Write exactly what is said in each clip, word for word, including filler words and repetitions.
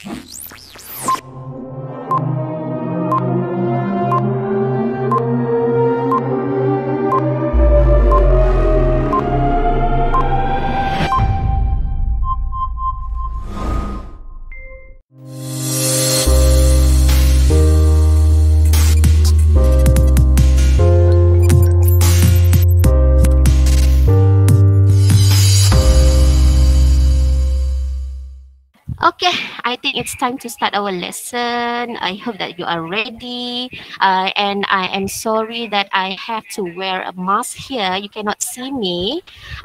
Okay, I think it's time to start our lesson. I hope that you are ready. Uh, and I am sorry that I have to wear a mask here. You cannot see me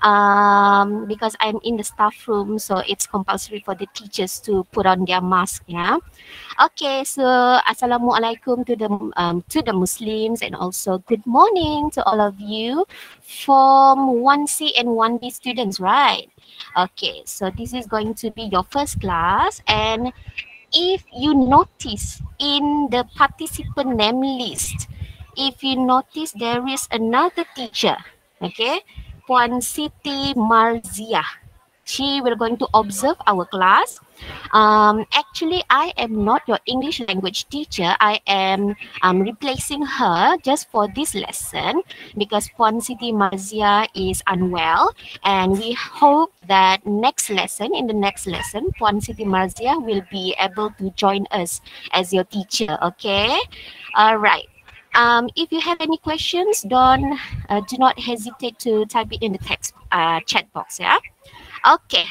um, because I'm in the staff room. So it's compulsory for the teachers to put on their mask. Yeah. Okay, so Assalamualaikum to the um, to the Muslims, and also good morning to all of you from one C and one B students, right? Okay, so this is going to be your first class, and if you notice in the participant name list, if you notice there is another teacher, okay, Puan Siti Marzia. She will going to observe our class. Um, actually, I am not your English language teacher. I am um, replacing her just for this lesson because Puan Siti Marzia is unwell, and we hope that next lesson, in the next lesson, Puan Siti Marzia will be able to join us as your teacher. Okay, all right. Um, if you have any questions, don't uh, do not hesitate to type it in the text uh, chat box. Yeah. Okay,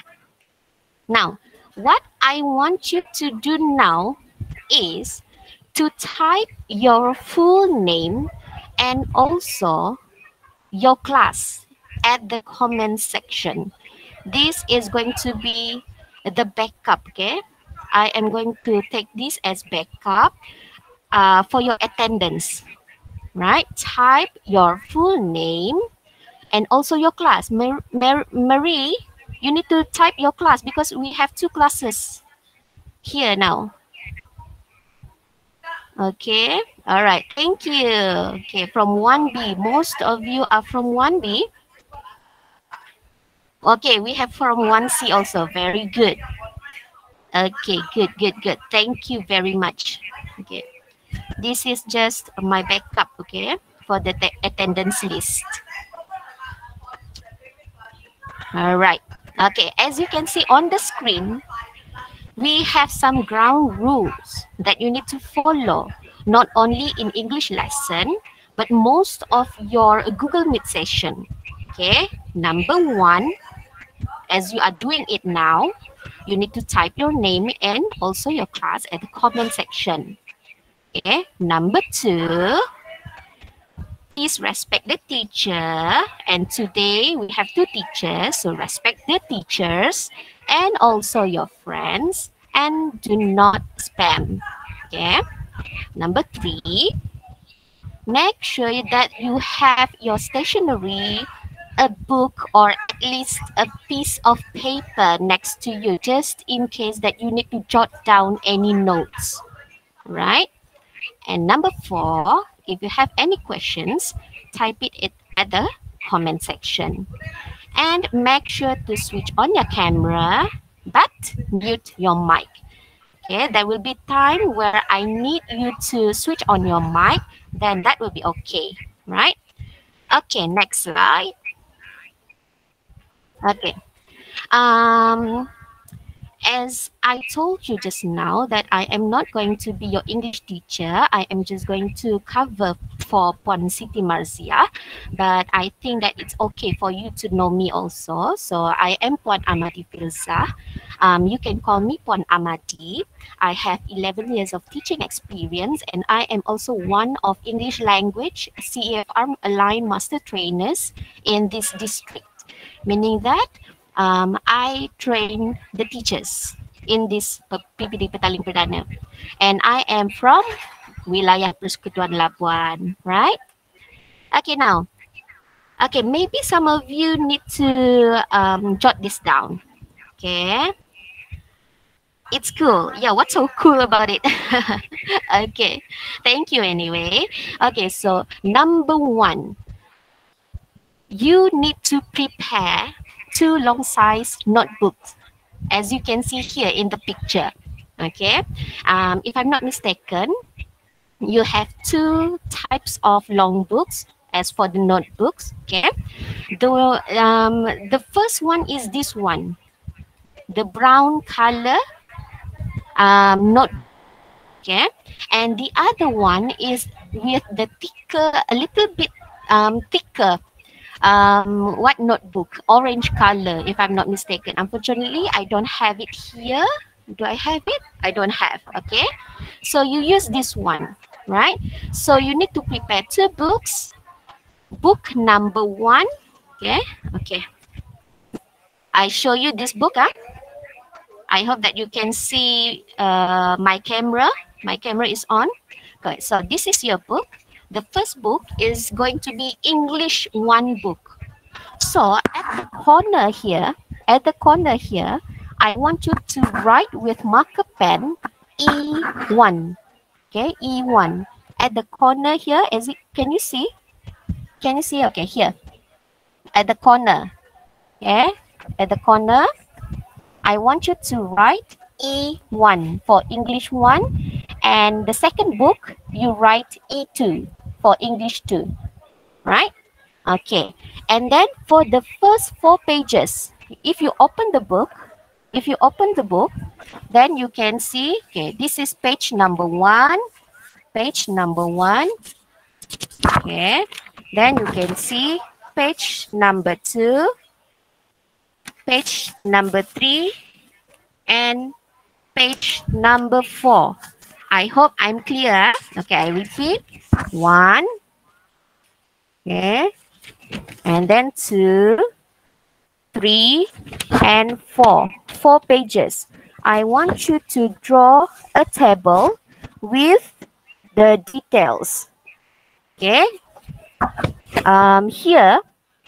now what I want you to do now is to type your full name and also your class at the comment section. This is going to be the backup, okay? I am going to take this as backup uh, for your attendance, right? Type your full name and also your class. Mar Mar Marie, you need to type your class because we have two classes here now. Okay, all right, thank you. Okay, from one B, most of you are from one B. Okay, we have from one C also, very good. Okay, good, good, good. Thank you very much. Okay, this is just my backup, okay, for the attendance list. All right. Okay, as you can see on the screen, we have some ground rules that you need to follow, not only in English lesson, but most of your Google Meet session. Okay, number one, as you are doing it now, you need to type your name and also your class at the comment section. Okay, number two, please respect the teacher, and today we have two teachers, so respect the teachers and also your friends, and do not spam. Okay, number three, make sure that you have your stationery, a book, or at least a piece of paper next to you, just in case that you need to jot down any notes, right? And number four, if you have any questions, type it at the comment section. And make sure to switch on your camera, but mute your mic. Okay, there will be time where I need you to switch on your mic, then that will be okay, right? Okay, next slide. Okay. Um, As I told you just now that I am not going to be your English teacher, I am just going to cover for Puan Siti Marzia, but I think that it's okay for you to know me also. So I am Puan Amati Filza. Um, you can call me Puan Amati. I have eleven years of teaching experience, and I am also one of English language C E F R aligned master trainers in this district, meaning that Um, I train the teachers in this P P D Petaling Perdana, and I am from Wilayah Persekutuan Labuan, right? Okay, now, okay, maybe some of you need to um, jot this down, okay? It's cool. Yeah, what's so cool about it? Okay, thank you anyway. Okay, so number one, you need to prepare two long size notebooks, as you can see here in the picture. Okay, um, if I'm not mistaken, you have two types of long books as for the notebooks. Okay, the um, the first one is this one, the brown color um, note. Okay, and the other one is with the thicker, a little bit um, thicker um what notebook, orange color, if I'm not mistaken. Unfortunately, I don't have it here. Do I have it? I don't have. Okay, so you use this one, right? So you need to prepare two books. Book number one. Okay, okay, I show you this book. Huh? I hope that you can see uh, my camera. My camera is on. Good. So this is your book. The first book is going to be English one book. So at the corner here, at the corner here, I want you to write with marker pen E one. Okay, E one. At the corner here, is it, can you see? Can you see? Okay, here. At the corner. Okay, at the corner, I want you to write E one for English one. And the second book, you write E two for English two. Right? Okay, and then for the first four pages, if you open the book, if you open the book, then you can see, okay, this is page number one, page number one, okay, then you can see page number two, page number three, and page number four. I hope I'm clear. Okay, I repeat, one, okay, and then two, three, and four. Four pages. I want you to draw a table with the details. Okay. Um, here.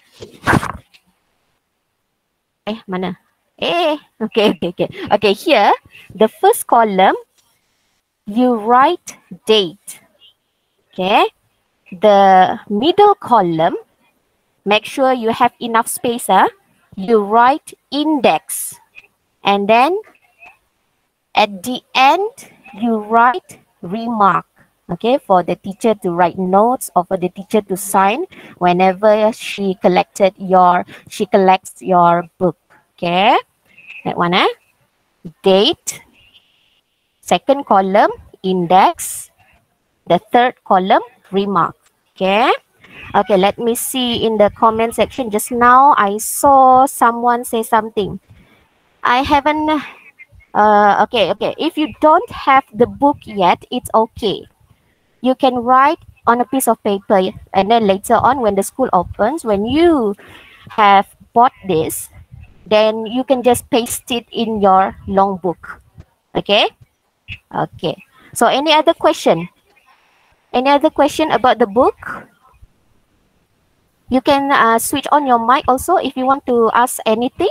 Eh, mana? Eh, okay, okay, okay. Okay, here, the first column, you write date. Okay. The middle column, make sure you have enough space. Huh? You write index. And then at the end, you write remark. Okay, for the teacher to write notes or for the teacher to sign whenever she collected your, she collects your book. Okay, that one, eh? Date. Second column, index. The third column, remark. Okay. Okay, let me see in the comment section. Just now, I saw someone say something. I haven't, uh, okay, okay. If you don't have the book yet, it's okay. You can write on a piece of paper, and then later on when the school opens, when you have bought this, then you can just paste it in your long book. Okay? Okay. So any other question? Any other question about the book? You can uh, switch on your mic also if you want to ask anything.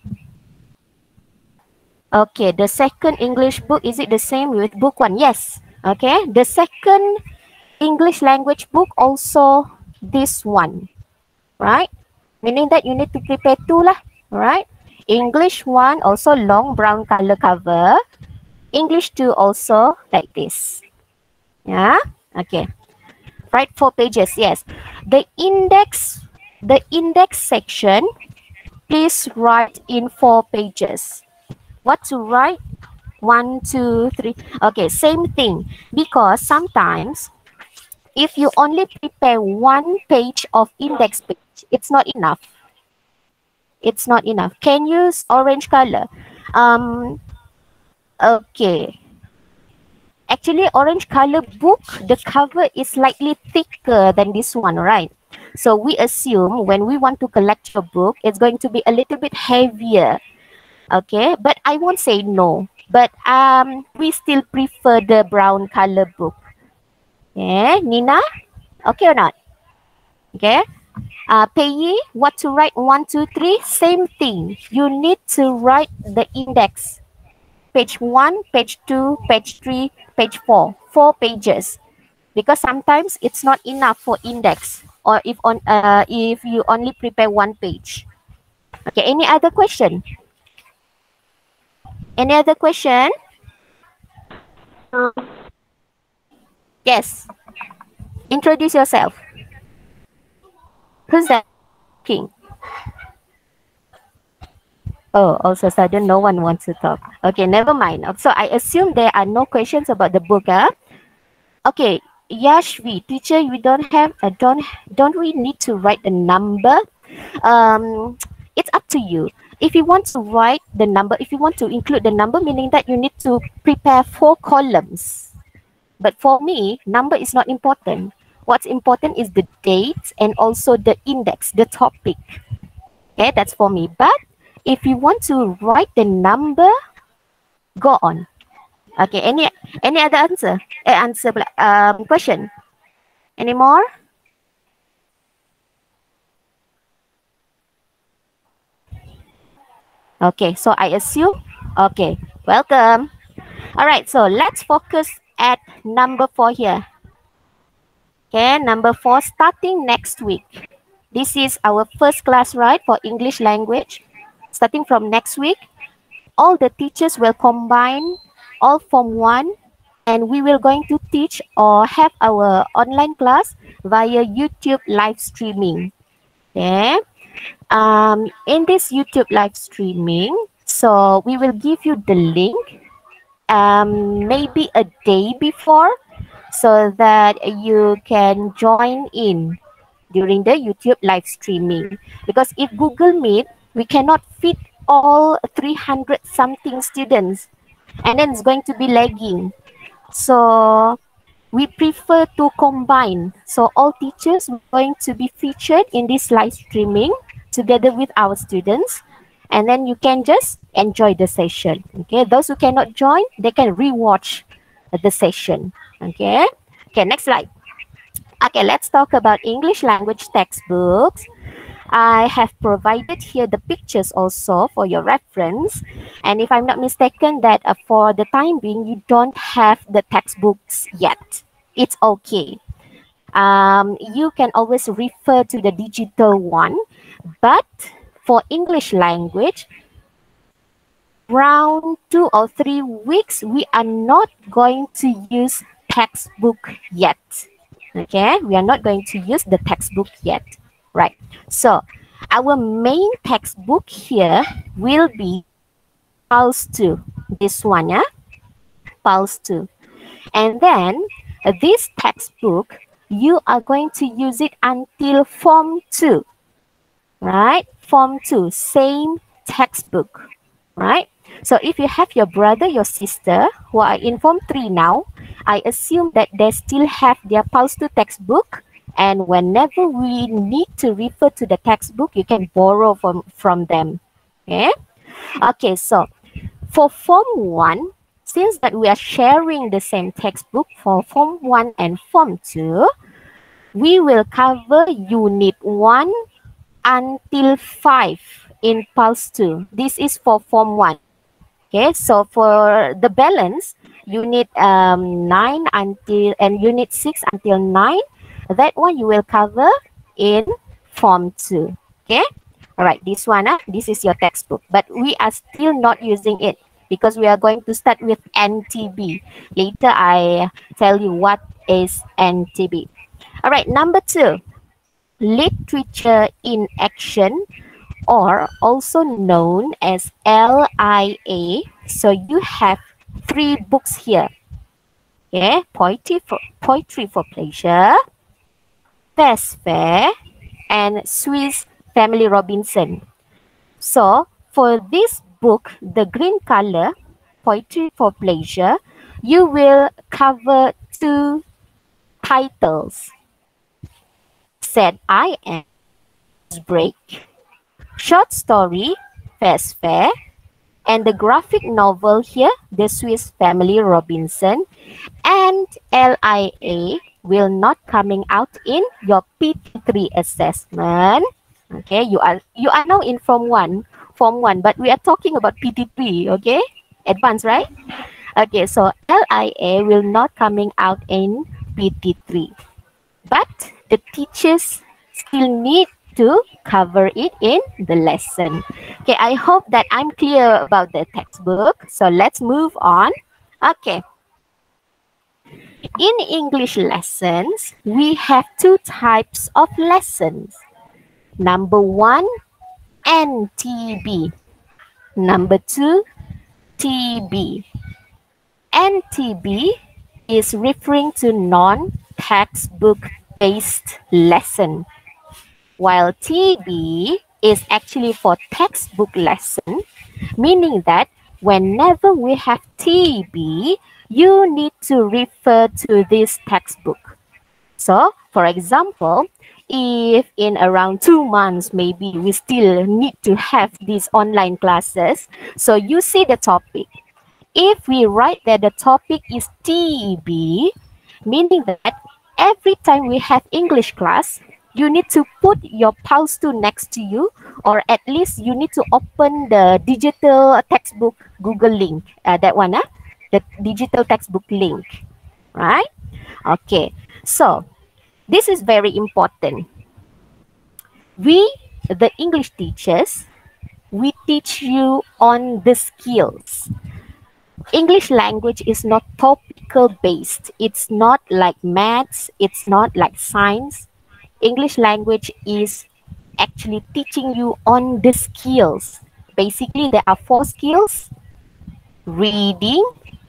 Okay, the second English book, is it the same with book one? Yes. Okay, the second English language book also this one, right? Meaning that you need to prepare two lah, right? English one also long brown color cover. English two also like this. Yeah, okay. Write four pages, yes. The index, the index section, please write in four pages. What to write? One, two, three. Okay, same thing. Because sometimes, if you only prepare one page of index page, it's not enough. It's not enough. Can use orange color. Um, okay. Actually, orange color book, the cover is slightly thicker than this one, right? So we assume when we want to collect your book, it's going to be a little bit heavier. Okay, but I won't say no. But um, we still prefer the brown color book. Okay, Nina? Okay or not? Okay. Uh, Pei, what to write? One, two, three. Same thing. You need to write the index. Page one, page two, page three, page four. Four pages. Because sometimes it's not enough for index. Or if on uh, if you only prepare one page. Okay, any other question? Any other question? Yes. Introduce yourself. Who's that? King. Oh, also sudden no one wants to talk. Okay, never mind. So I assume there are no questions about the book, huh? Okay, Yashvi, teacher, we don't have, uh, don't, don't we need to write the number? Um, it's up to you. If you want to write the number, if you want to include the number, meaning that you need to prepare four columns. But for me, number is not important. What's important is the date and also the index, the topic. Okay, that's for me. But if you want to write the number, go on. Okay, any any other answer? Uh, answer um question. Any more? Okay, so I assume. Okay, welcome. All right, so let's focus at number four here. Okay, number four, starting next week. This is our first class, right, for English language. Starting from next week, all the teachers will combine all form one, and we will going to teach or have our online class via YouTube live streaming. Okay. Um, in this YouTube live streaming, so we will give you the link um, maybe a day before so that you can join in during the YouTube live streaming. Because if Google Meet, we cannot fit all three hundred something students, and then it's going to be lagging. So we prefer to combine. So all teachers are going to be featured in this live streaming together with our students. And then you can just enjoy the session. Okay, those who cannot join, they can rewatch the session. Okay, okay, next slide. Okay, let's talk about English language textbooks. I have provided here the pictures also for your reference. And if I'm not mistaken, that uh, for the time being, you don't have the textbooks yet. It's okay. Um, you can always refer to the digital one. But for English language, around two or three weeks, we are not going to use textbook yet. Okay, we are not going to use the textbook yet. Right. So our main textbook here will be Pulse two. This one, yeah? Pulse two. And then uh, this textbook, you are going to use it until Form two. Right? Form two, same textbook. Right? So if you have your brother, your sister who are in Form three now, I assume that they still have their Pulse two textbook. And whenever we need to refer to the textbook, you can borrow from, from them. Okay? Okay, so for Form one, since that we are sharing the same textbook for Form one and Form two, we will cover Unit one until five in Pulse two. This is for Form one. Okay, so for the balance, Unit um, nine until and Unit six until nine, that one you will cover in Form two. Okay? Alright, this one, uh, this is your textbook. But we are still not using it because we are going to start with N T B. Later, I tell you what is N T B. Alright, number two, Literature in Action, or also known as L I A. So you have three books here. Okay, Poetry for, Poetry for Pleasure, Fairs Fair, and Swiss Family Robinson. So for this book, the green color, Poetry for Pleasure, you will cover two titles. Said I Am Break, short story, Fairs Fair, and the graphic novel here, The Swiss Family Robinson, and L I A will not coming out in your P T three assessment. Okay, you are you are now in Form one, Form one, but we are talking about P T three, okay? Advanced, right? Okay, so L I A will not coming out in P T three. But the teachers still need to cover it in the lesson. Okay, I hope that I'm clear about the textbook. So let's move on. Okay. In English lessons, we have two types of lessons. Number one, N T B. Number two, T B. N T B is referring to non-textbook based lesson, while T B is actually for textbook lesson, meaning that whenever we have T B, you need to refer to this textbook. So, for example, if in around two months, maybe we still need to have these online classes, so you see the topic. If we write that the topic is T B, meaning that every time we have English class, you need to put your pulse tool next to you, or at least you need to open the digital textbook Google link, uh, that one, uh, the digital textbook link, right? Okay, so this is very important. We, the English teachers, we teach you on the skills. English language is not topical based. It's not like maths. It's not like science. English language is actually teaching you on the skills. Basically, there are four skills: reading,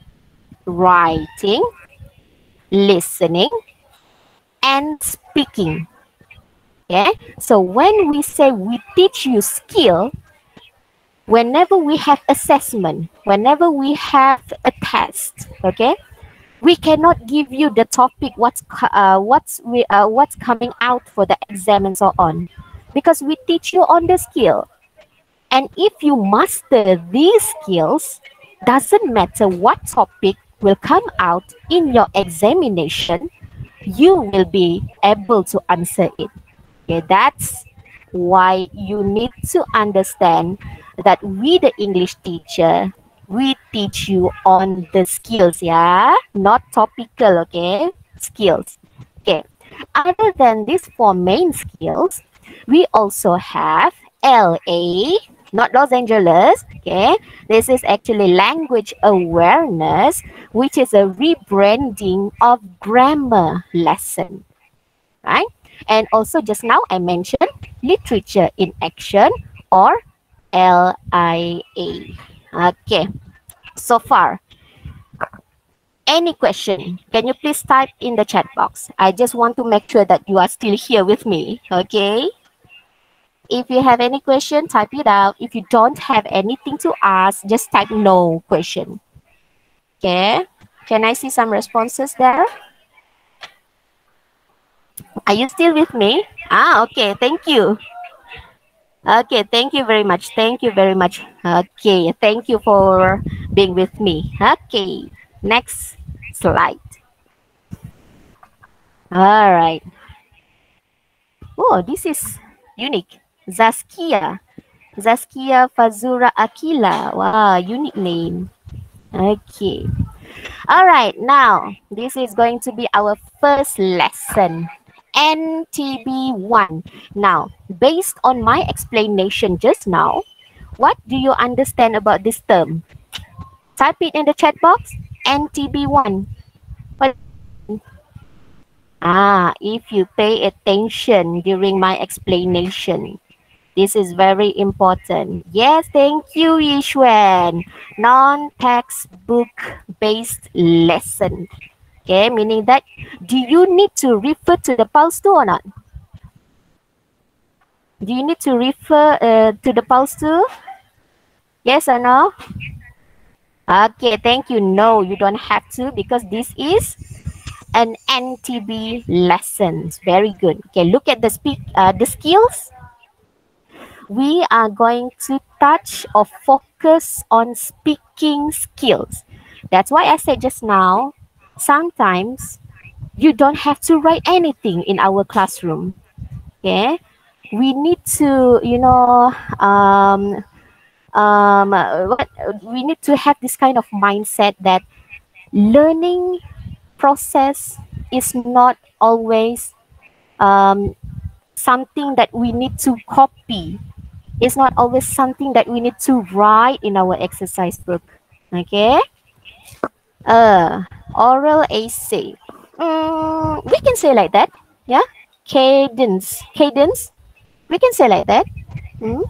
writing, listening, and speaking. Okay? So when we say we teach you skill, whenever we have assessment, whenever we have a test, okay, we cannot give you the topic, what's uh, what's we uh, what's coming out for the exam and so on, because we teach you on the skill. And if you master these skills, doesn't matter what topic will come out in your examination, you will be able to answer it. Okay, that's why you need to understand that we, the English teacher, we teach you on the skills, yeah, not topical, okay, skills. Okay, other than these four main skills, we also have L A, not Los Angeles, okay. This is actually language awareness, which is a rebranding of grammar lesson, right? And also just now I mentioned literature in action, or L I A. Okay, so far, any question? Can you please type in the chat box? I just want to make sure that you are still here with me, okay? If you have any question, type it out. If you don't have anything to ask, just type no question. Okay, can I see some responses there? Are you still with me? Ah, okay, thank you. Okay, thank you very much. Thank you very much. Okay, thank you for being with me. Okay, next slide. All right. Oh, this is unique. Zaskia. Zaskia Fazura Akila. Wow, unique name. Okay. All right, now this is going to be our first lesson. N T B one. Now, based on my explanation just now, what do you understand about this term? Type it in the chat box. N T B one. What? Ah, if you pay attention during my explanation, this is very important. Yes, thank you, Yishwan. Non-textbook based lesson. Okay, meaning that, do you need to refer to the pulse tool or not? Do you need to refer uh, to the pulse tool? Yes or no? Okay, thank you. No, you don't have to, because this is an N T B lesson. Very good. Okay, look at the speak uh, the skills. We are going to touch or focus on speaking skills. That's why I said just now, sometimes you don't have to write anything in our classroom. Okay, we need to, you know, um, um, what we need to have this kind of mindset that learning process is not always um, something that we need to copy. It's not always something that we need to write in our exercise book. Okay. Uh, oral essay. Mm, we can say like that. Yeah. Cadence. Cadence. We can say like that. Mm.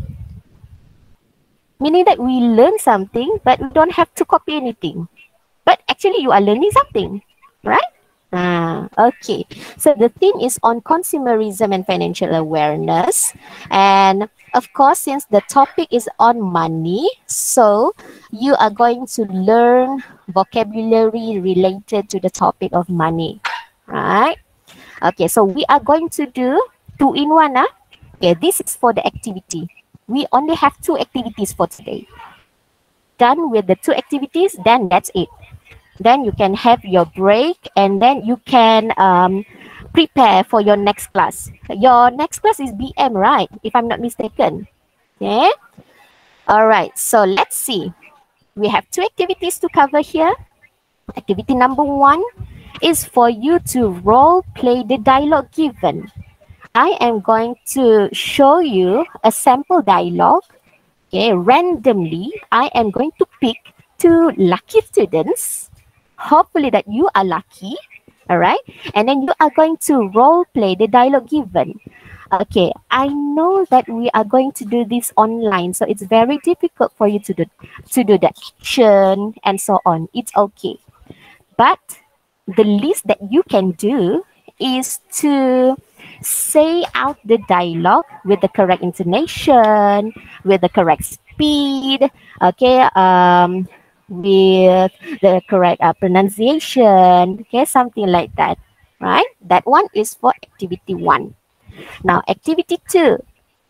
Meaning that we learn something, but we don't have to copy anything. But actually, you are learning something, right? Ah, okay. So the theme is on consumerism and financial awareness. And of course, since the topic is on money, so you are going to learn vocabulary related to the topic of money, right? Okay, so we are going to do two in one. Ah? Okay, this is for the activity. We only have two activities for today. Done with the two activities, then that's it. Then you can have your break and then you can um, prepare for your next class. Your next class is B M, right? If I'm not mistaken. Okay. All right. So let's see. We have two activities to cover here. Activity number one is for you to role play the dialogue given. I am going to show you a sample dialogue. Okay, randomly, I am going to pick two lucky students. Hopefully that you are lucky. All right. And then you are going to role play the dialogue given. Okay, I know that we are going to do this online, so it's very difficult for you to do to do the action and so on. It's okay. But the least that you can do is to say out the dialogue with the correct intonation, with the correct speed, okay, um, with the correct uh, pronunciation, okay, something like that, right? That one is for activity one. Now, activity two,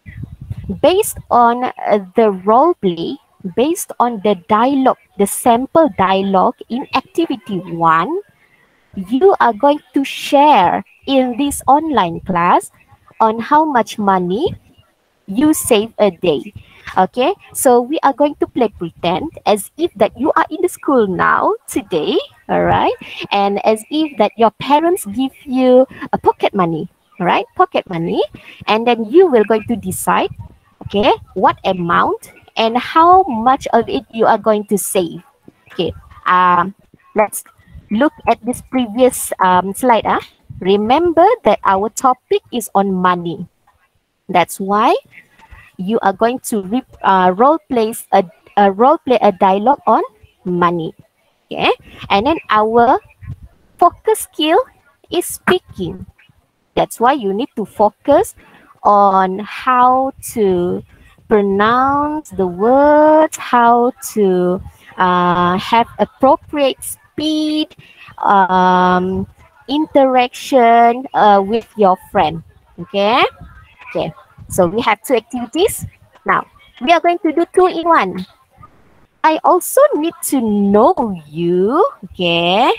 based on uh, the role play, based on the dialogue, the sample dialogue in activity one, you are going to share in this online class on how much money you save a day. Okay, so we are going to play pretend as if that you are in the school now today, all right, and as if that your parents give you a pocket money, all right, pocket money, and then you will going to decide, okay, what amount and how much of it you are going to save. Okay, um, let's look at this previous um, slide. Ah, remember that our topic is on money. That's why you are going to re uh, role play a, a role play a dialogue on money. Okay, and then our focus skill is speaking. That's why you need to focus on how to pronounce the words, how to uh, have appropriate speed, um, interaction uh, with your friend. Okay. Okay. So we have two activities. Now, we are going to do two in one. I also need to know you, okay?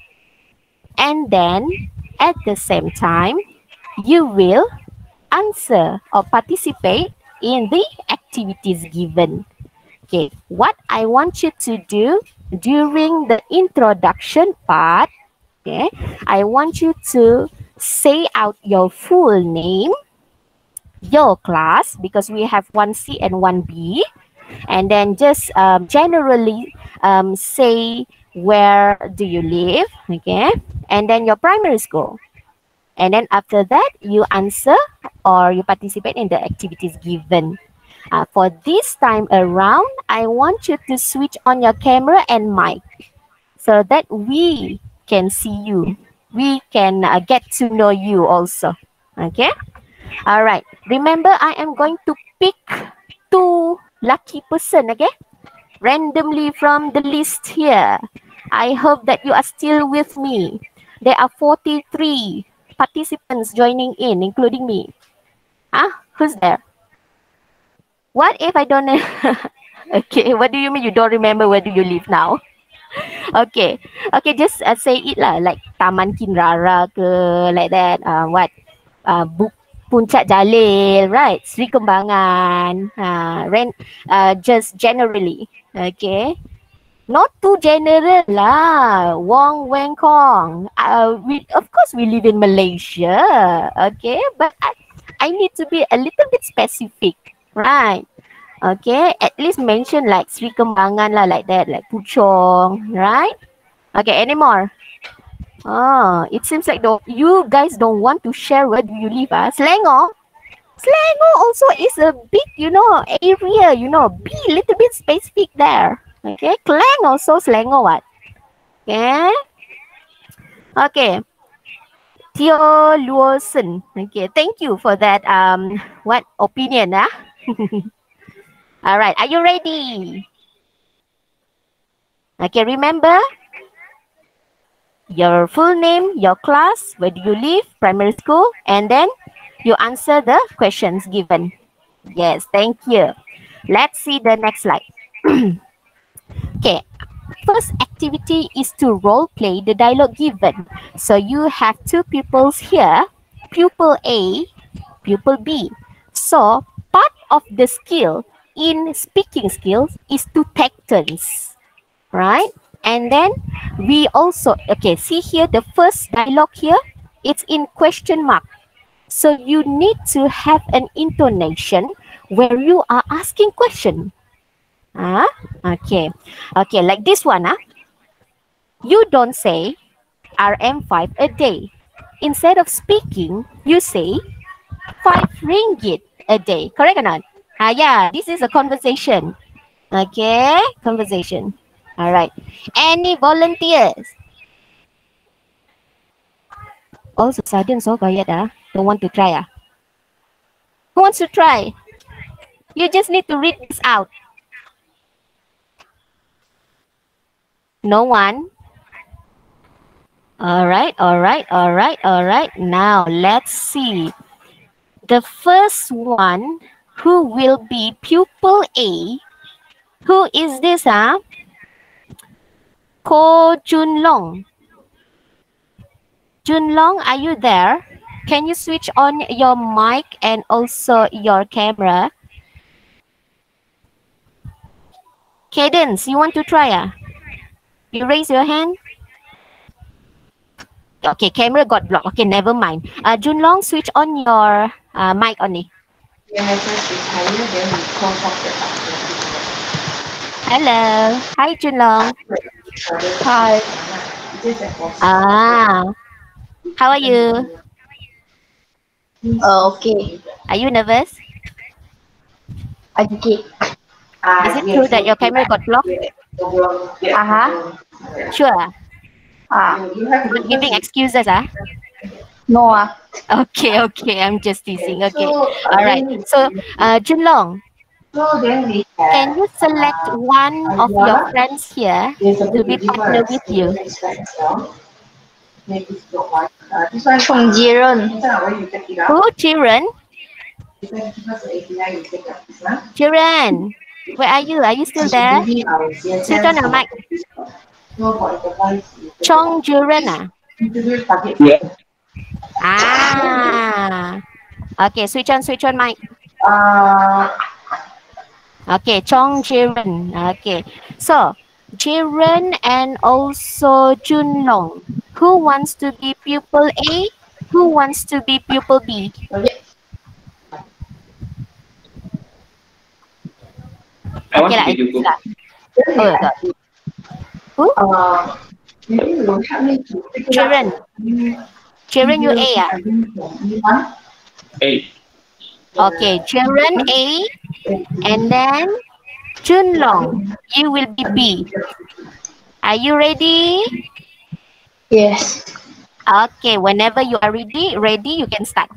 And then, at the same time, you will answer or participate in the activities given. Okay, what I want you to do during the introduction part, okay, I want you to say out your full name, your class, because we have one C and one B, and then just um, generally um, say where do you live, okay, and then your primary school, and then after that you answer or you participate in the activities given. Uh, for this time around, I want you to switch on your camera and mic so that we can see you, we can uh, get to know you also. Okay. All right. Remember, I am going to pick two lucky person, okay? Randomly from the list here. I hope that you are still with me. There are forty-three participants joining in, including me. Ah, who's there? What if I don't know? Okay, what do you mean you don't remember where do you live now? Okay, okay, just uh, say it lah, like Taman Kinrara ke, like that. Uh, what? Uh, book Puncak Jalil, right? Sri Kembangan, uh, rent, uh, just generally, okay? Not too general lah, Wong Weng Kong. Uh, we, of course, we live in Malaysia, okay? But I, I need to be a little bit specific, right? Okay, at least mention like Sri Kembangan lah, like that, like Puchong, right? Okay, any more? Oh, it seems like the, you guys don't want to share where do you live. Ah, Selangor. Selangor also is a big, you know, area, you know, be a little bit specific there. Okay, Klang also Selangor what? Okay, okay. Teo Luosen. Okay, thank you for that. Um, what opinion? Ah? All right, are you ready? Okay, remember your full name, your class, where do you live, primary school, and then you answer the questions given. Yes, thank you. Let's see the next slide. Okay, first activity is to role play the dialogue given. So you have two pupils here, pupil A, pupil B. So part of the skill in speaking skills is to take turns, right? And then we also, okay, see here the first dialogue here, it's in question mark. So you need to have an intonation where you are asking question. Ah, okay. Okay, like this one, ah. You don't say R M five a day. Instead of speaking, you say five ringgit a day. Correct or not? Ah, yeah, this is a conversation. Okay, conversation. All right. Any volunteers? Also, sudden so quiet, ah. Don't want to try, ah. Who wants to try? You just need to read this out. No one? All right, all right, all right, all right. Now, let's see. The first one, who will be pupil A? Who is this, huh? Ko Junlong. Junlong, are you there? Can you switch on your mic and also your camera? Cadence, you want to try, ah? You raise your hand? Okay, camera got blocked. Okay, never mind. Uh, Junlong, switch on your uh, mic only. Hello. Hi, Junlong. Hi. Ah. How are you? Uh, okay. Are you nervous? Okay. Is it true that your camera got blocked? Uh-huh. Sure. Ah. Not giving excuses, ah? No. Ah. Okay, okay. I'm just teasing. Okay. All right. So, uh, Junlong, can you select one of your friends here to be partner with you? Chung Jiren. Who? Chiren? Chiren, where are you? Are you still there? Switch on your mic. Chong Jiren, ah? Yeah. Ah. Okay, switch on, switch on mic. Uh, Okay, Chong Jiren. Okay, so Jiren and also Junlong. Who wants to be pupil A? Who wants to be pupil B? I want Okay, to lah, be you. lah. Oh, God. Who? uh, Jiren. Jiren, you A, ah? Hey, Okay, Jiren A, and then Junlong, you will be B. Are you ready? yes. Okay, whenever you are ready, ready, you can start.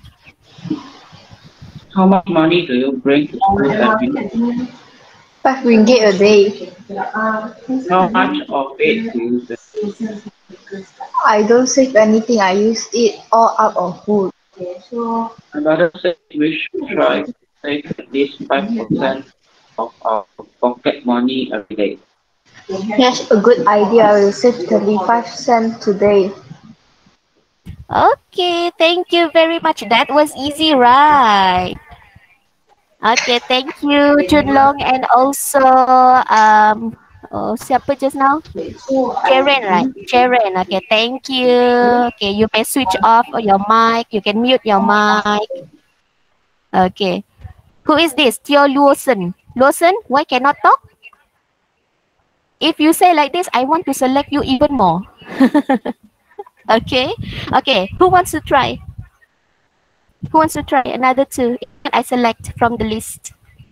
how much money do you bring to school every day? Five ringgit a day. How much of it do you save? I don't save anything. I use it all up on food. My mother said we should try to save at least five percent of our pocket money every day. That's a good idea. I will save thirty-five cents today. Okay, thank you very much. That was easy, right? Okay, thank you, Junlong, and also um, oh, siapa just now? Jaren, right? Jaren. Okay, thank you. Okay, you may switch off your mic. You can mute your mic. Okay, who is this? Teo Luosen. Luosen, why cannot talk? If you say like this, I want to select you even more. Okay. Okay. Who wants to try? Who wants to try another two? I select from the list.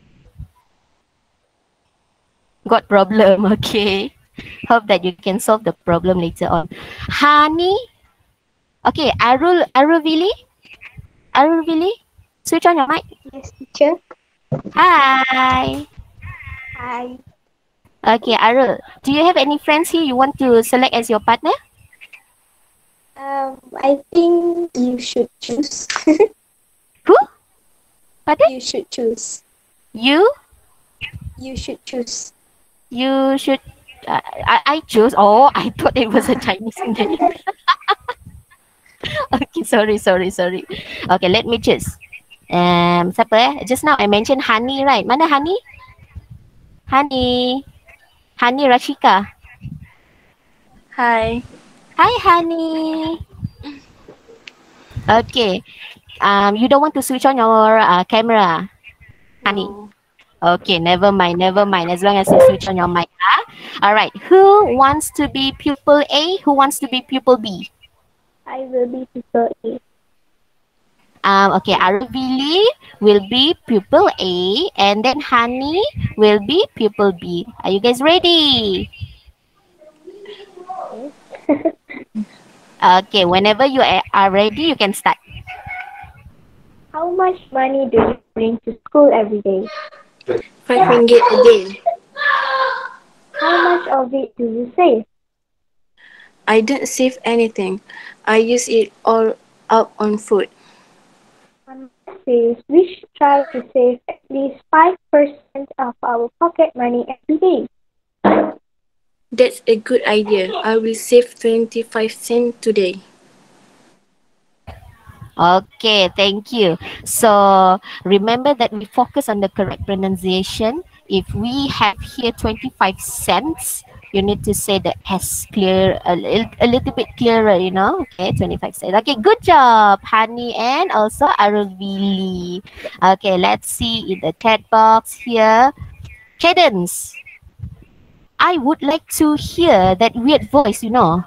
Got problem. Okay. Hope that you can solve the problem later on. Hani. Okay. Arul. Aruvili. Aruvili. Switch on your mic. Yes, teacher. Hi. Hi. Okay, Arul. Do you have any friends here you want to select as your partner? Um, I think you should choose. Who? Pardon? You should choose. You? You should choose. You should. Uh, I, I choose. Oh, I thought it was a Chinese name. Okay, sorry, sorry, sorry. Okay, let me choose. Um, siapa eh? Just now I mentioned Hani, right? Mana Hani? Hani. Hani Rashika. Hi. Hi, Hani. Okay. Um, you don't want to switch on your uh, camera, Hani? No. Okay, never mind, never mind. As long as you switch on your mic. Huh? All right. Who wants to be pupil A? Who wants to be pupil B? I will be pupil A. Um, okay, Aruvili will be pupil A, and then Hani will be pupil B. Are you guys ready? Okay, whenever you a- are ready, you can start. How much money do you bring to school every day? Five ringgit a day. How much of it do you save? I don't save anything. I use it all up on food. On Mondays, we should try to save at least five percent of our pocket money every day. That's a good idea. I will save twenty-five cents today. Okay, thank you. So remember that we focus on the correct pronunciation. If we have here twenty-five cents, you need to say the S clear, a, li- a little bit clearer, you know. Okay, twenty-five cents. Okay, good job, Hani and also Aruvili. Okay, let's see in the chat box here. Cadence, I would like to hear that weird voice, you know.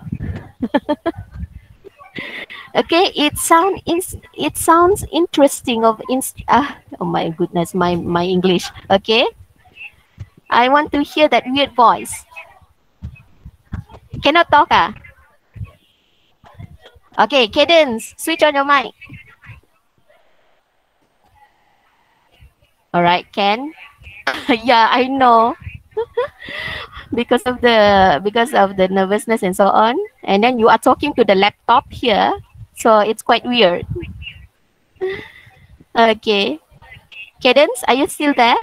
Okay, it sound ins- it sounds interesting of inst- uh, oh my goodness, my my English. Okay, I want to hear that weird voice. Cannot talk ah. Okay, Cadence, switch on your mic. All right, Ken. Yeah, I know. because of the because of the nervousness and so on, and then you are talking to the laptop here, so it's quite weird. Okay, Cadence, are you still there?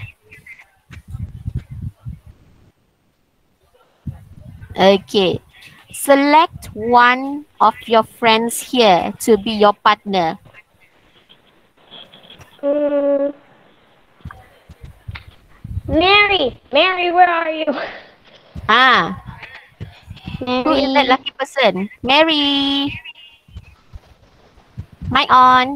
Okay. Select one of your friends here to be your partner. Mm, Mary, Mary, where are you? Ah, who is that Mary. lucky person? Mary. Mic on.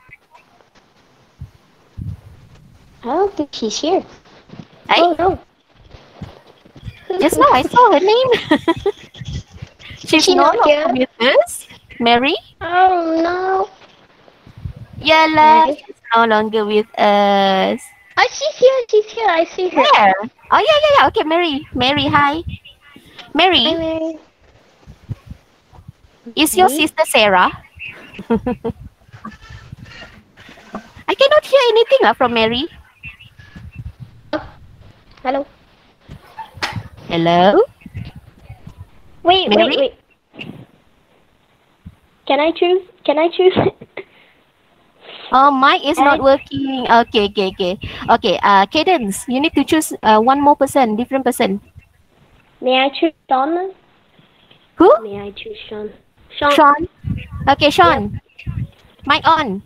I don't think she's here. Hey, Oh no. just now I saw her name. She's She no not longer here? with us. Mary? Oh no. Yala, Mary. she's no longer with us. Oh, she's here. She's here. I see her. Where? Oh, yeah, yeah, yeah. Okay, Mary. Mary, hi. Mary, Hi, Mary. is your Mary? sister Sarah? I cannot hear anything uh, from Mary. Hello. Hello? Wait, Mary? wait, wait. Can I choose? Can I choose? Oh, mic is not And- working. Okay, okay, okay. Okay, uh, Cadence, you need to choose uh, one more person, different person. May I choose Sean? Who? May I choose Sean? Sean. Sean. Okay, Sean. Mic on.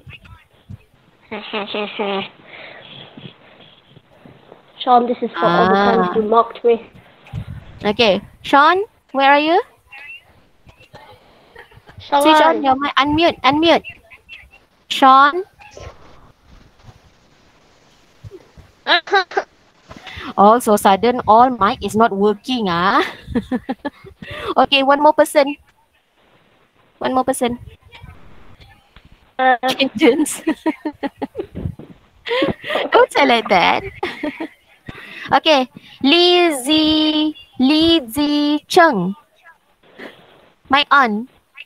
Sean, this is for all the Ah. times you mocked me. Okay, Sean, where are you? Sean. Switch on your mic. Unmute, unmute. Sean. All so sudden, all mic is not working. Ah. Okay, one more person. One more person. Uh, Cadence. Don't say like that. Okay. Li Zi Li Zi Cheng. Mic on.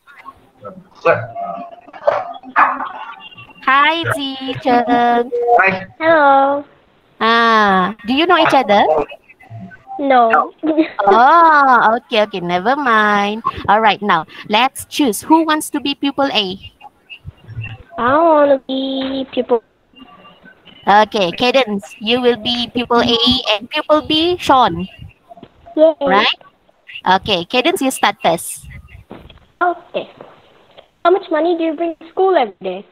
Hi Zi Cheng. hello. Ah, do you know each other? No. Oh, okay, okay, never mind. All right, now let's choose. Who wants to be pupil A? I want to be pupil. Okay, Cadence, you will be pupil A and pupil B, Sean, Yay. right? Okay, Cadence, you start first. Okay. How much money do you bring to school every day?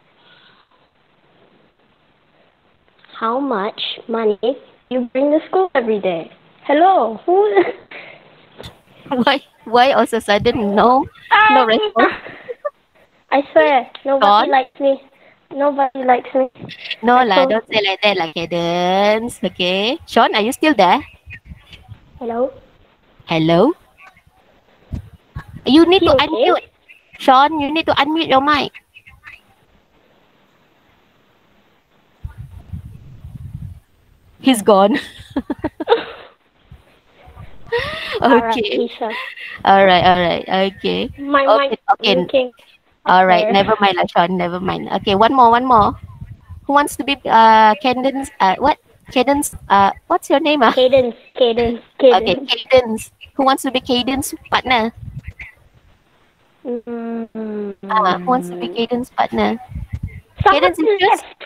How much money do you bring to school every day? Hello. Who? Why? Why all of a sudden no, no response? I swear, nobody Sean? likes me. Nobody likes me. No I lah, told- don't say like that lah, Cadence. Okay, Sean, are you still there? Hello. Hello. You need He to okay? unmute. Sean, you need to unmute your mic. He's gone. Alright, Okay. he's uh, All right, all right, okay. my Okay, mic okay. working. All right, There. never mind, lah, Sean. Never mind. Okay, one more, one more. Who wants to be uh Cadence? Uh, what? Cadence? Uh, what's your name? Ah, Cadence, Cadence, okay, Cadence. Cadence. Who wants to be Cadence partner? Mm, Ah, who wants to be Cadence partner? Someone Cadence is just. left.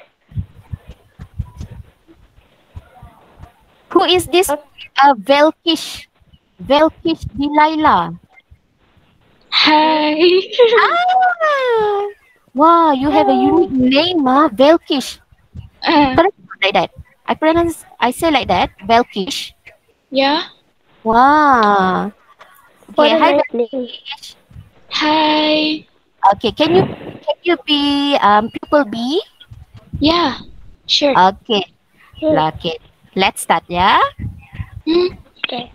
Who is this? Uh, Velkish. Velkish Delilah. Hi. Ah, wow, you have a unique name, ah, Velkish. Uh, Correct, like that. I pronounce. I say like that. Velkish. yeah. Wow. What Okay, a hi nice name. Velkish. Hi. Okay, can you can you be um pupil B? Yeah. Sure. Okay, Hmm, okay. Let's start, yeah. Hmm. Okay.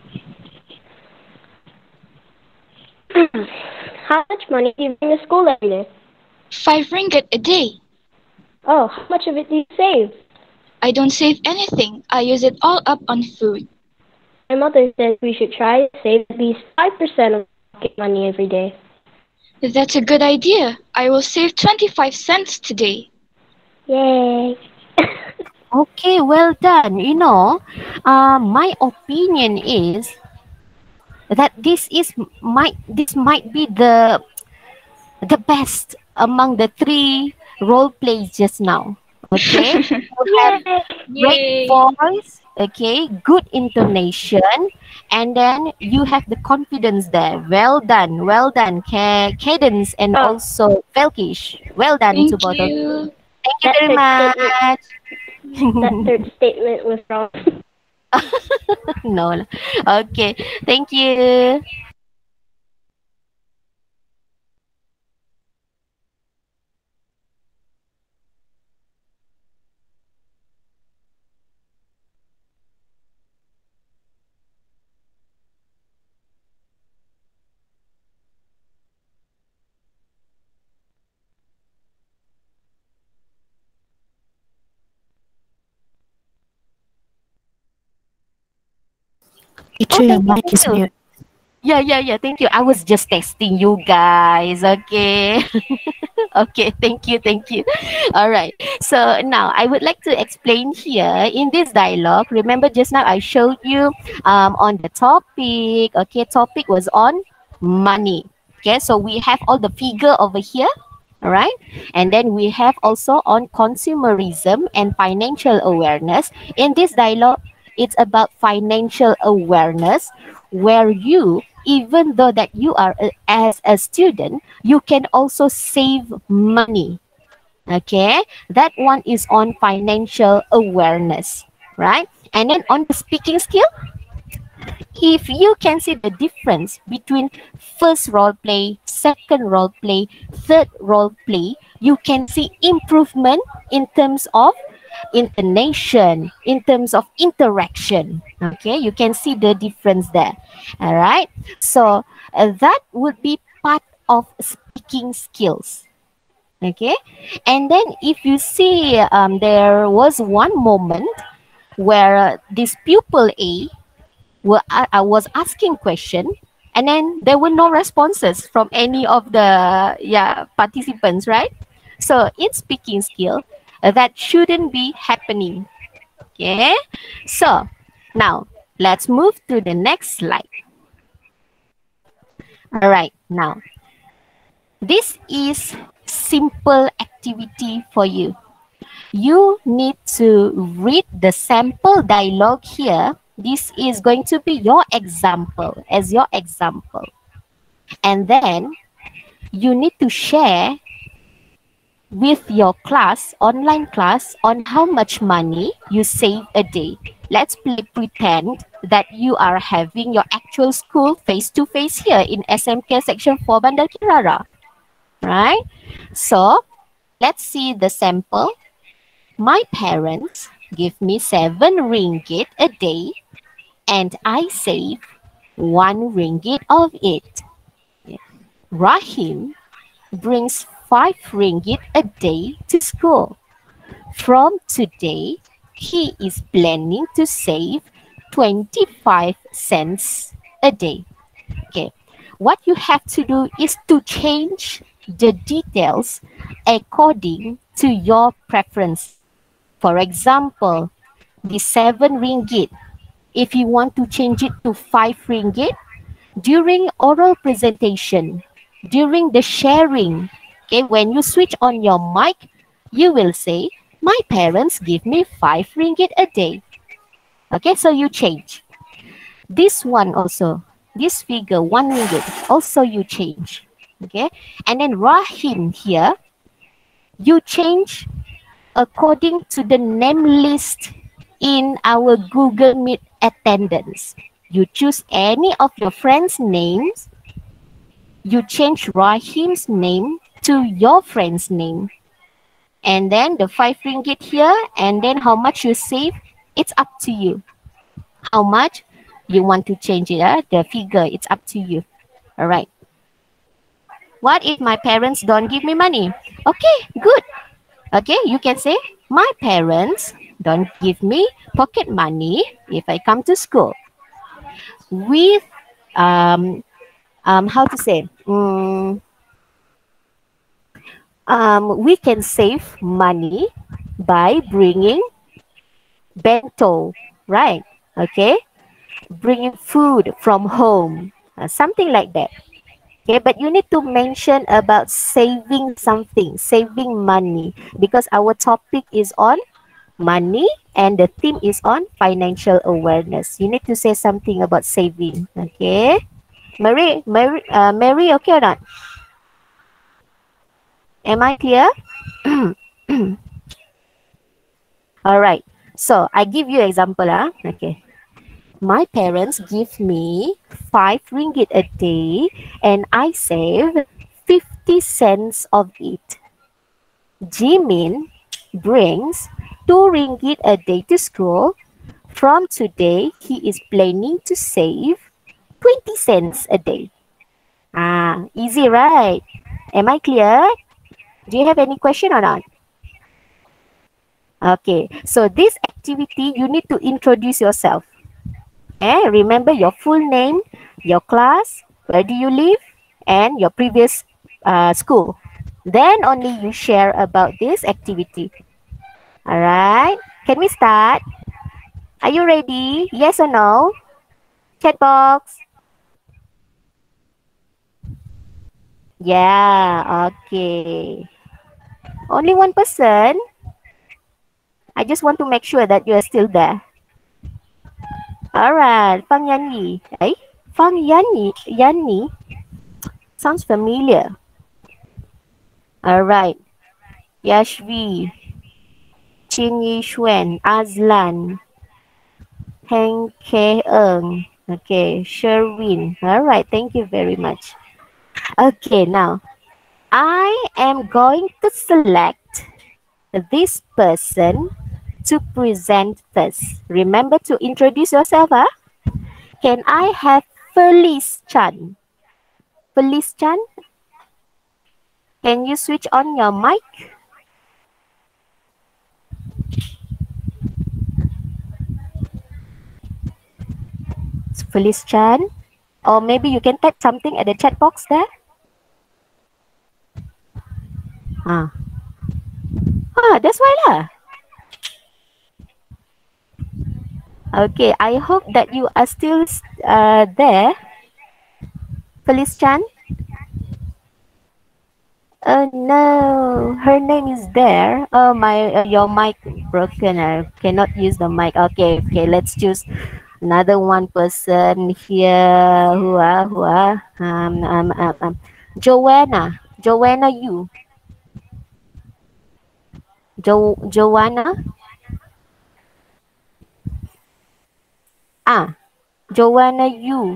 How much money do you bring to school every day? Five ringgit a day. Oh, how much of it do you save? I don't save anything. I use it all up on food. My mother says we should try to save at least five percent of pocket money every day. That's a good idea. I will save twenty-five cents today. Yay. Okay, well done. You know, uh, my opinion is that this is might this might be the the best among the three role plays just now. Okay, you have great Yay. voice, okay, good intonation, and then you have the confidence there. Well done, well done, Ca- Cadence and Oh. also Velkish. Well done to Thank both of you. you. Thank you That very third much. That third statement was wrong. No lah. Okay, thank you. Teacher, your thank mic is you. mute. Yeah, yeah, yeah. Thank you. I was just testing you guys. Okay. Okay. Thank you. Thank you. All right. So now I would like to explain here in this dialogue. Remember just now I showed you um, on the topic. Okay. Topic was on money. Okay. So we have all the figure over here. All right. And then we have also on consumerism and financial awareness. In this dialogue, it's about financial awareness where you, even though that you are a, as a student, you can also save money. Okay, that one is on financial awareness, right? And then on the speaking skill, if you can see the difference between first role play, second role play, third role play, you can see improvement in terms of intonation, in terms of interaction. Okay, you can see the difference there. All right, so uh, that would be part of speaking skills. Okay, and then if you see, um, there was one moment where uh, this pupil A were, uh, uh, was asking question, and then there were no responses from any of the yeah participants, right? So in speaking skill, uh, that shouldn't be happening. Okay, so now let's move to the next slide. All right, now this is simple activity for you. You need to read the sample dialogue here. This is going to be your example, as your example. And then you need to share with your class, online class, on how much money you save a day. Let's play pretend that you are having your actual school face-to-face here in S M K Section four Bandar Kirara. Right? So, let's see the sample. My parents give me seven ringgit a day and I save one ringgit of it. Rahim brings five ringgit a day to school. From today, he is planning to save twenty-five cents a day. Okay, what you have to do is to change the details according to your preference. For example, the seven ringgit, if you want to change it to five ringgit, during oral presentation, during the sharing, okay, when you switch on your mic, you will say, my parents give me five ringgit a day. Okay, so you change. This one also, this figure, one ringgit, also you change. Okay, and then Rahim here, you change according to the name list in our Google Meet attendance. You choose any of your friends' names. You change Rahim's name to your friend's name. And then the five ringgit here, and then how much you save, it's up to you. How much you want to change it, uh, the figure, it's up to you. All right. What if my parents don't give me money? Okay, good. Okay, you can say, my parents don't give me pocket money if I come to school. With, um, um, how to say, um, um, we can save money by bringing bento, right? Okay, bringing food from home, uh, something like that. Okay, but you need to mention about saving something, saving money, because our topic is on money and the theme is on financial awareness. You need to say something about saving. Okay, Mary, Mary, uh, Mary, okay or not? Am I clear? All right. So I give you example. Huh? Okay. My parents give me five ringgit a day and I save fifty cents of it. Jimin brings two ringgit a day to school. From today, he is planning to save twenty cents a day. Ah, easy, right? Am I clear? Do you have any question or not? Okay, so this activity, you need to introduce yourself. Eh, remember your full name, your class, where do you live, and your previous uh, school. Then only you share about this activity. All right, can we start? Are you ready? Yes or no? Chat box. Yeah, okay. Only one person. I just want to make sure that you are still there. Alright, Fang Yanni. Eh? Fang Yanni? Yanni? Sounds familiar. Alright. Yashvi. Chin Yi Xuan. Azlan. Heng Ke Eng. Okay, Sherwin. Alright, thank you very much. Okay, now. I am going to select this person to present first. Remember to introduce yourself, huh? Can I have Felice Chan? Felice Chan? Can you switch on your mic? Felice Chan. Or maybe you can type something at the chat box there. Ah, ah that's why lah. Okay, I hope that you are still uh, there. Felice Chan. Oh no, her name is there. Oh my, uh, your mic broken. I cannot use the mic. Okay, okay, let's choose another one person here. Who are, who are? Um, um, um, um, Joanna. Joanna, you. Jo Joanna. Ah, Joanna, you.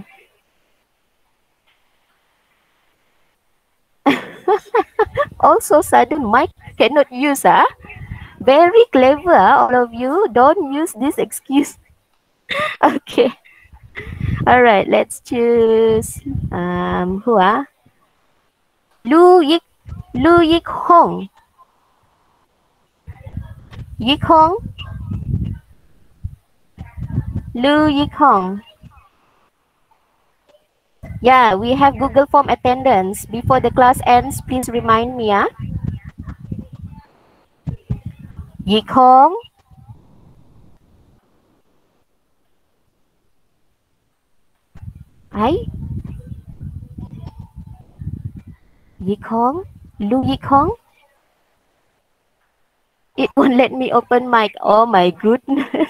Also, sudden mic cannot use, ah. Very clever, ah, all of you. Don't use this excuse. Okay. All right, let's choose. Um, who ah? Lu Yik, Lu Yik Hong. Yik Hong. Lu Yik Hong. Yeah, we have Google Form attendance. Before the class ends, please remind me, ah. Yik Hong. Ai? Yik Hong? Lu Yik Hong? It won't let me open mic. Oh my goodness.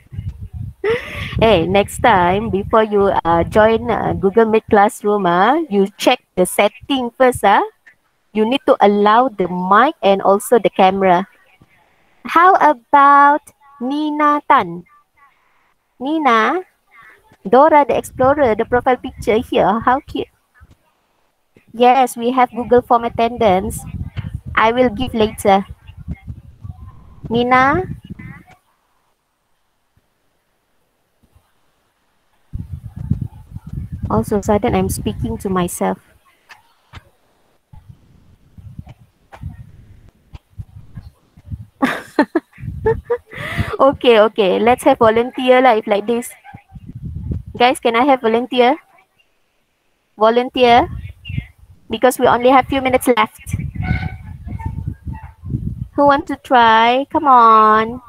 Hey, next time before you uh, join uh, Google Meet Classroom, uh, you check the setting first. Uh. You need to allow the mic and also the camera. How about Nina Tan? Nina, Dora the Explorer, the profile picture here. How cute. Yes, we have Google Form attendance. I will give later. Nina? Also, sudden I'm speaking to myself. Okay, okay. Let's have volunteer lah if like this. Guys, can I have volunteer? Volunteer? Because we only have few minutes left. Who want to try? Come on.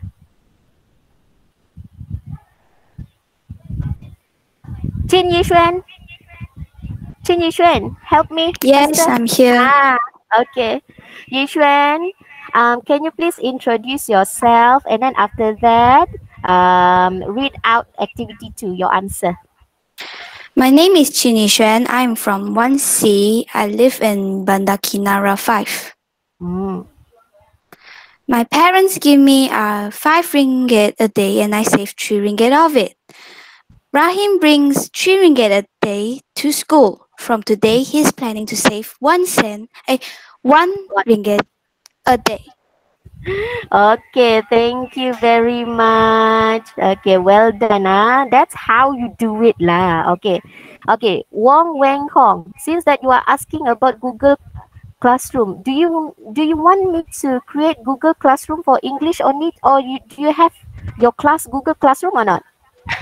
Chin Yixuan. Chin Yixuan, help me. Yes, sister. I'm here. Ah, okay. Yixuan, um, can you please introduce yourself and then after that, um, read out activity two, your answer. My name is Chin Yixuan. I'm from one C. I live in Bandar Kinara five. Mm. My parents give me uh, five ringgit a day and I save three ringgit of it. Rahim brings three ringgit a day to school. From today, he's planning to save one cent, eh, one ringgit a day. Okay, thank you very much. Okay, well done. Ah. That's how you do it lah. Okay, okay. Wong Weng Hong, since that you are asking about Google Classroom, do you do you want me to create Google Classroom for English only, or you, do you have your class Google Classroom or not?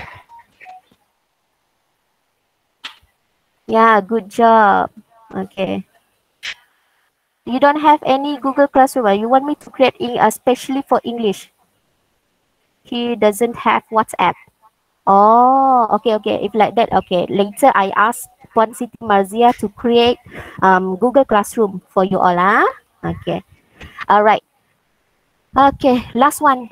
Yeah, good job. Okay. You don't have any Google Classroom. You want me to create in, especially for English? He doesn't have WhatsApp. Oh, okay, okay. If like that, okay. Later, I ask Puan Siti Marzia to create um, Google Classroom for you all. Huh? Okay. All right. Okay, last one.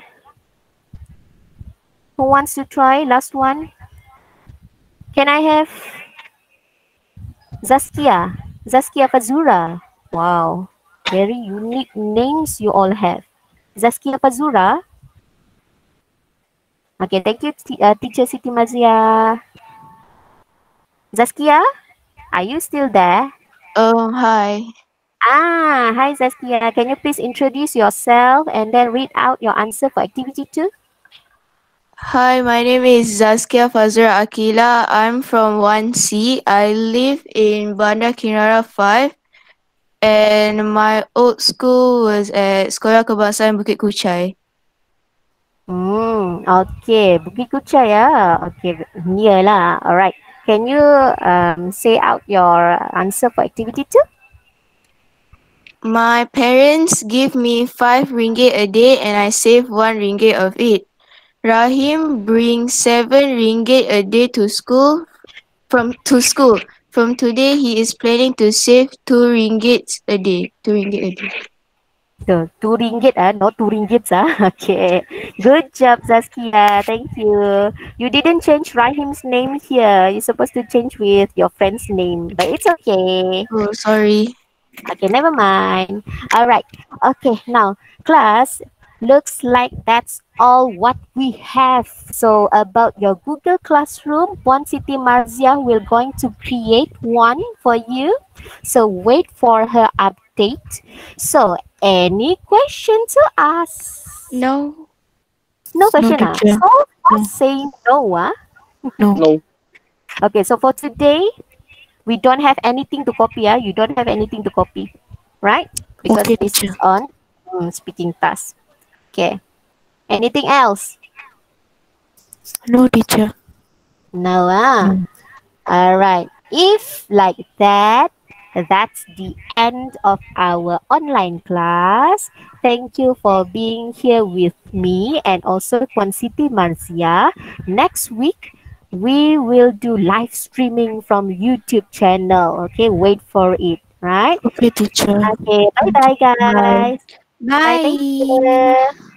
Who wants to try? Last one. Can I have Zaskia? Zaskia Fazura. Wow. Very unique names you all have. Zaskia Fazura. Okay, thank you, uh, Teacher Siti Mazia. Zaskia, are you still there? Oh, hi. Ah, hi Zaskia. Can you please introduce yourself and then read out your answer for activity two? Hi, my name is Zaskia Fazra Akila. I'm from one C. I live in Bandar Kinara five. And my old school was at Sekolah Kebangsaan Bukit Kuchai. Hmm, okay. Bukit Kuchai ya. Okay, near lah. Alright. Can you um, say out your answer for activity two? My parents give me five ringgit a day and I save one ringgit of it. Rahim brings seven ringgit a day to school. From to school. From today, he is planning to save two ringgit a day. Two ringgit a day. So, two ringgit ah, not two ringgits ah. Okay. Good job, Zaskia. Thank you. You didn't change Rahim's name here. You're supposed to change with your friend's name, but it's okay. Oh, sorry. Okay, never mind. All right. Okay, now, class, looks like that's all what we have. So, about your Google Classroom, Puan Siti Marzia will going to create one for you. So, wait for her update. So, any question to ask? No. No question, ah? teacher. So far saying no, ah? No. No. Okay, so for today, we don't have anything to copy, ah? You don't have anything to copy, right? Because Okay, this teacher. is on mm, speaking task. Okay. Anything else? No, teacher. No, ah? All right. If like that, that's the end of our online class. Thank you for being here with me and also Puan Siti Marzia. Next week, we will do live streaming from YouTube channel. Okay, wait for it, right? Okay, teacher. Okay, bye-bye, guys. Bye. Bye, thank you.